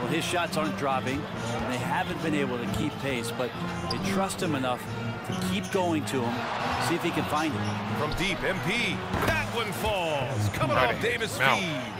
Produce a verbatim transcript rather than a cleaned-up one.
his shots aren't dropping. They haven't been able to keep pace, but they trust him enough to keep going to him, see if he can find it. From deep, M P. That one falls. Coming Right off Davis' mouth. feed.